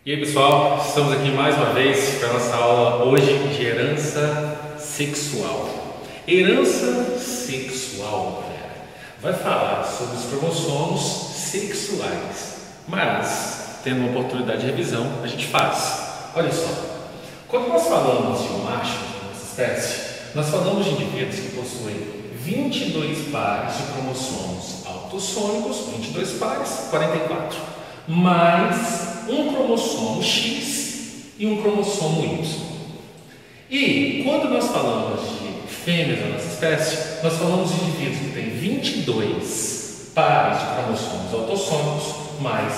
E aí pessoal, estamos aqui mais uma vez para a nossa aula hoje de herança sexual. Herança sexual, galera, vai falar sobre os cromossomos sexuais, mas tendo uma oportunidade de revisão, a gente faz. Olha só, quando nós falamos de um macho, de nossa espécie, nós falamos de indivíduos que possuem 22 pares de cromossomos autossômicos, 22 pares, 44, mais um cromossomo X e um cromossomo Y. E quando nós falamos de fêmeas da nossa espécie, nós falamos de indivíduos que têm 22 pares de cromossomos autossômicos mais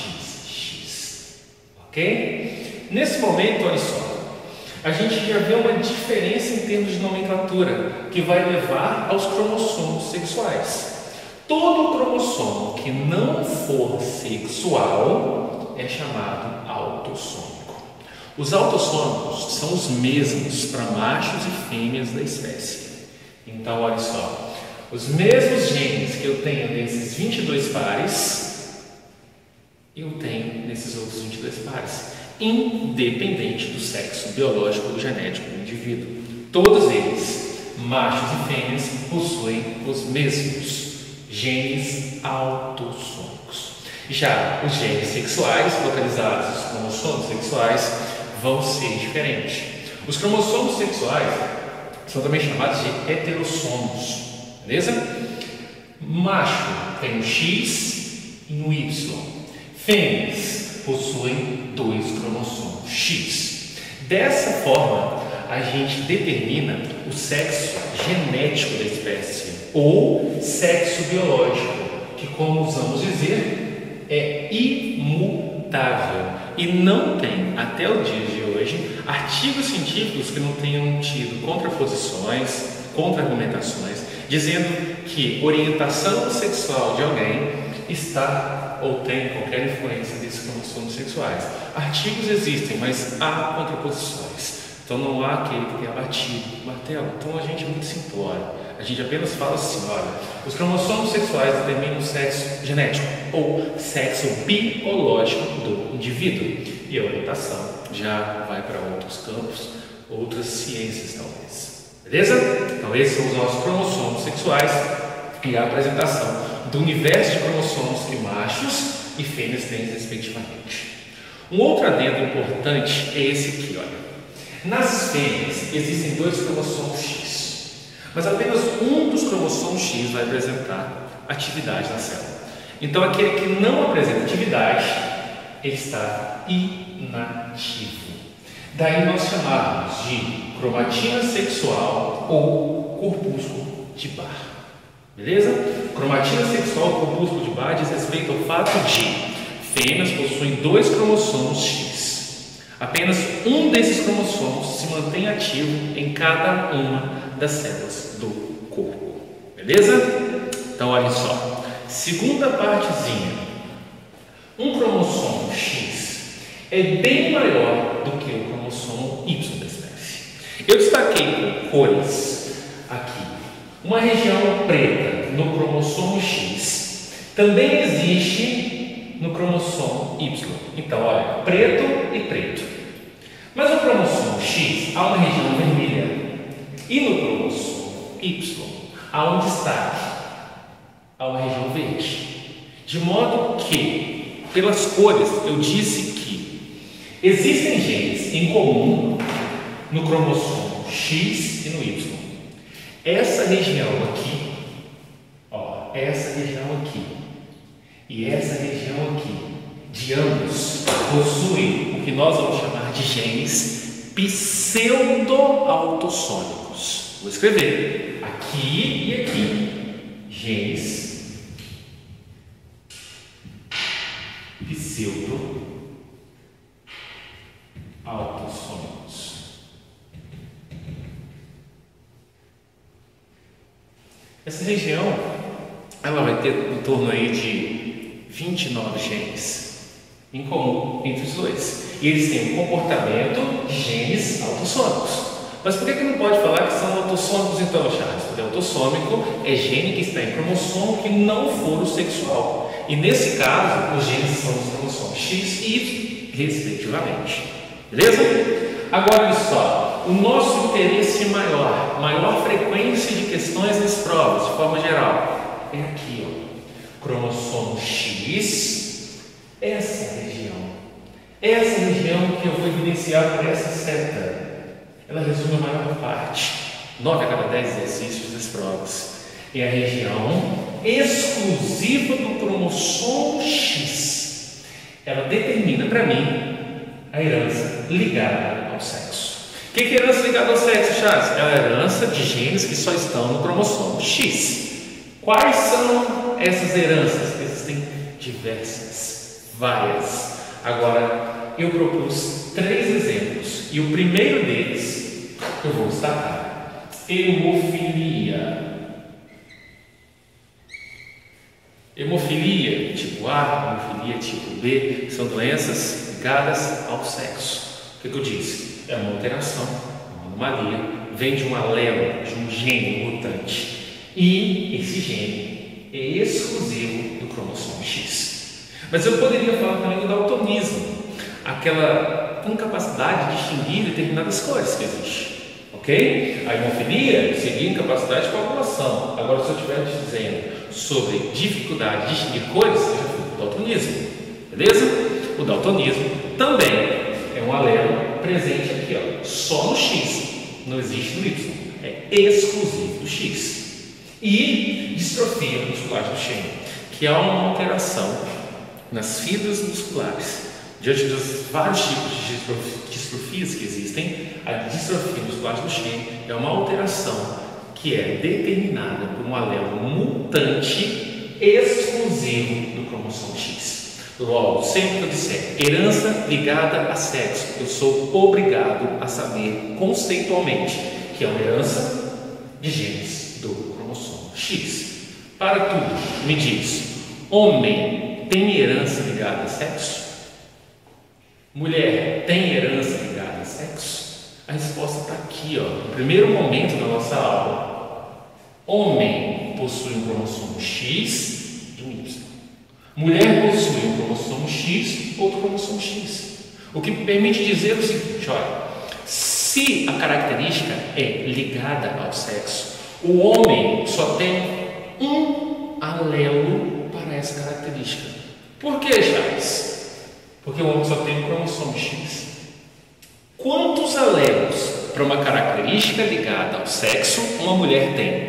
XX. Ok? Nesse momento, olha só, a gente já vê uma diferença em termos de nomenclatura que vai levar aos cromossomos sexuais. Todo cromossomo que não for sexual é chamado autossômico. Os autossômicos são os mesmos para machos e fêmeas da espécie. Então, olha só, os mesmos genes que eu tenho nesses 22 pares, eu tenho nesses outros 22 pares, independente do sexo biológico ou genético do indivíduo. Todos eles, machos e fêmeas, possuem os mesmos genes autossômicos. Já os genes sexuais, localizados nos cromossomos sexuais, vão ser diferentes. Os cromossomos sexuais são também chamados de heterossomos, beleza? Macho tem um X e um Y. Fêmeas possuem 2 cromossomos X. Dessa forma, a gente determina o sexo genético da espécie ou sexo biológico, que, como usamos dizer, é imutável e não tem, até o dia de hoje, artigos científicos que não tenham tido contraposições, contra-argumentações, dizendo que orientação sexual de alguém está ou tem qualquer influência desses cromossomos sexuais. Artigos existem, mas há contraposições. Então não há aquele que tenha batido o martelo. Então a gente é muito simplório. A gente apenas fala assim, olha, os cromossomos sexuais determinam o sexo genético ou sexo biológico do indivíduo. E a orientação já vai para outros campos, outras ciências talvez. Beleza? Então esses são os nossos cromossomos sexuais e a apresentação do universo de cromossomos que machos e fêmeas têm respectivamente. Um outro adendo importante é esse aqui, olha. Nas fêmeas existem 2 cromossomos X, mas apenas um dos cromossomos X vai apresentar atividade na célula. Então aquele que não apresenta atividade, ele está inativo. Daí nós chamamos de cromatina sexual ou corpúsculo de Barr. Beleza? Cromatina sexual ou corpúsculo de Barr diz respeito ao fato de fêmeas possuem 2 cromossomos X. Apenas um desses cromossomos se mantém ativo em cada uma das células do corpo. Beleza? Então, olha só. Segunda partezinha. Um cromossomo X é bem maior do que o cromossomo Y da espécie. Eu destaquei com cores aqui uma região preta no cromossomo X. Também existe no cromossomo Y. Então, olha, preto e preto. Mas no cromossomo X há uma região vermelha e no cromossomo Y há um destaque, há uma região verde. De modo que, pelas cores, eu disse que existem genes em comum no cromossomo X e no Y. Essa região aqui, ó, essa região aqui e essa região aqui, de ambos, possuem o que nós vamos chamar de genes pseudo-autossômicos. Vou escrever aqui e aqui, genes pseudo-autossômicos. Essa região, ela vai ter em torno aí de 29 genes em comum entre os dois. E eles têm um comportamento de genes autossômicos. Mas por que não pode falar que são autossômicos então, Charles? Porque autossômico é gene que está em cromossomo que não for o sexual. E nesse caso, os genes são os cromossomos X e Y. respectivamente. Beleza? Agora, olha só, o nosso interesse maior frequência de questões nas provas, de forma geral, é aqui, ó, cromossomo X, essa região que eu vou evidenciar por essa seta, ela resume a maior parte, 9 a cada 10 exercícios das provas. É a região exclusiva do cromossomo X. Ela determina para mim a herança ligada ao sexo. O que é herança ligada ao sexo, Charles? É a herança de genes que só estão no cromossomo X. Quais são essas heranças? Existem diversas, várias. Agora, eu propus 3 exemplos e o primeiro deles eu vou destacar: hemofilia. Hemofilia tipo A, hemofilia tipo B, são doenças ligadas ao sexo. O que eu disse? É uma alteração, uma anomalia, vem de um alelo, de um gene mutante. E esse gene é exclusivo do cromossomo X. Mas eu poderia falar também do daltonismo, aquela incapacidade de distinguir determinadas cores que existe. Ok? A hemofilia seria incapacidade de coagulação. Agora, se eu estiver te dizendo sobre dificuldade de distinguir cores, eu já fui para o daltonismo. Beleza? O daltonismo também é um alelo presente aqui, ó, só no X, não existe no Y, é exclusivo do X. E distrofia muscular do Duchenne, que é uma alteração nas fibras musculares. Diante dos vários tipos de distrofias que existem, a distrofia muscular do Duchenne é uma alteração que é determinada por um alelo mutante exclusivo do cromossomo X. Logo, sempre que eu disser herança ligada a sexo, eu sou obrigado a saber conceitualmente que é uma herança de genes do cromossomo X. Para tudo, me diz: homem tem herança ligada a sexo? Mulher tem herança ligada a sexo? A resposta está aqui, ó, no primeiro momento da nossa aula. Homem possui um cromossomo X e um Y. Mulher possui um cromossomo X, outro cromossomo X. O que permite dizer o seguinte: olha, se a característica é ligada ao sexo, o homem só tem um alelo para essa característica. Por que, Charles? Porque o homem só tem um cromossomo X. Quantos alelos para uma característica ligada ao sexo uma mulher tem?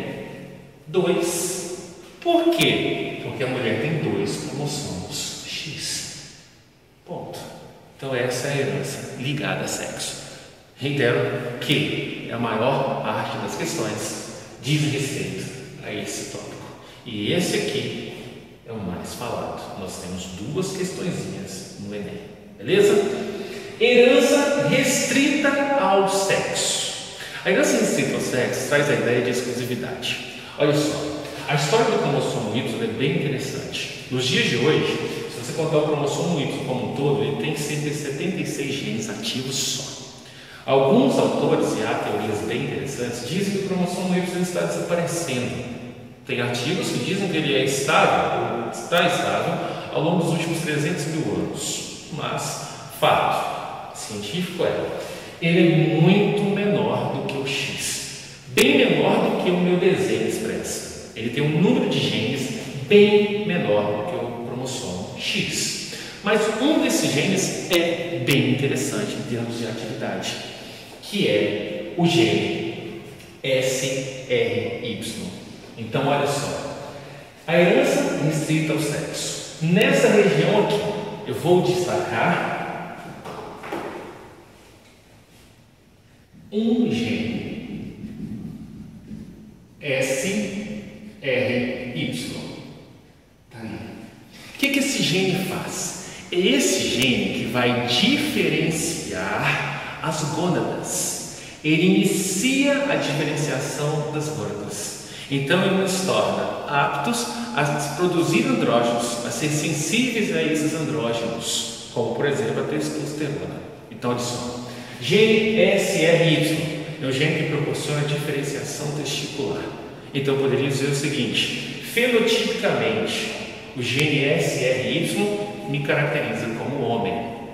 2. Por quê? Porque a mulher tem 2 cromossomos X. Ponto. Então essa é a herança ligada a sexo. Reitero que a maior parte das questões diz respeito a esse tópico. E esse aqui é o mais falado. Nós temos 2 questõezinhas no Enem. Beleza? Herança restrita ao sexo. A herança restrita ao sexo traz a ideia de exclusividade. Olha só, a história do cromossomo Y é bem interessante. Nos dias de hoje, se você contar o cromossomo Y como um todo, ele tem cerca de 76 genes ativos só. Alguns autores, e há teorias bem interessantes, dizem que o cromossomo Y está desaparecendo. Tem artigos que dizem que ele é estável, ou está estável, ao longo dos últimos 300 mil anos. Mas, fato científico é, ele é muito menor do que o X, bem menor do que o meu desenho expressa. Ele tem um número de genes bem menor do que o cromossomo X. Mas um desses genes é bem interessante em termos de atividade, que é o gene SRY. Então, olha só, a herança restrita ao sexo. Nessa região aqui, eu vou destacar um gene SRY. Tá aí. O que esse gene faz? É esse gene que vai diferenciar as gônadas. Ele inicia a diferenciação das gônadas. Então ele nos torna aptos a produzir andrógenos, a ser sensíveis a esses andrógenos, como por exemplo a testosterona. Então olha só, gene SRY é o gene que proporciona a diferenciação testicular. Então eu poderia dizer o seguinte: fenotipicamente, o gene SRY me caracteriza como homem,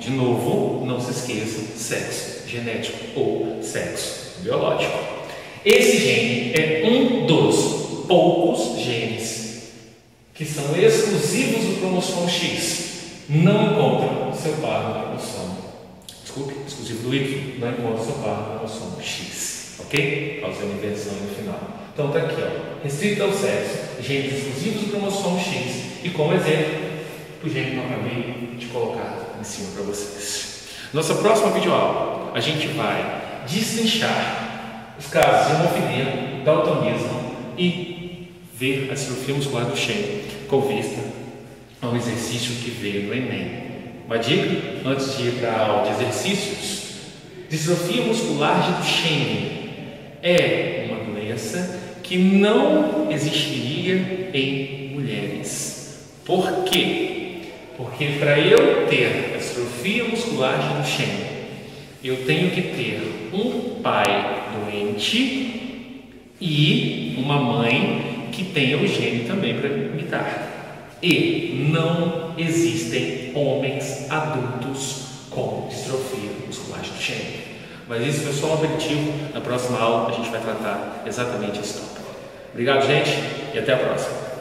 De novo, não se esqueçam, sexo genético ou sexo biológico. Esse gene é um dos poucos genes que são exclusivos do cromossomo X. Não encontra seu par no cromossomo. Desculpe, exclusivo do Y. Não encontra seu par no cromossomo X. Ok? Causando inversão no final. Então tá aqui, ó. Restrito ao sexo, genes exclusivos do cromossomo X. E como exemplo, o gene que eu acabei de colocar em cima para vocês. Nossa próxima videoaula, a gente vai destrinchar os casos de hemofilia, daltonismo e ver a distrofia muscular do Duchenne com vista ao exercício que veio no Enem. Uma dica, antes de ir para a aula de exercícios: distrofia muscular de Duchenne é uma doença que não existiria em mulheres. Por quê? Porque para eu ter distrofia muscular de Duchenne, eu tenho que ter um pai doente e uma mãe que tenha o gene também para imitar. E não existem homens adultos com distrofia muscular de Duchenne. Mas isso foi só um aperitivo. Na próxima aula a gente vai tratar exatamente esse tópico. Obrigado, gente, e até a próxima.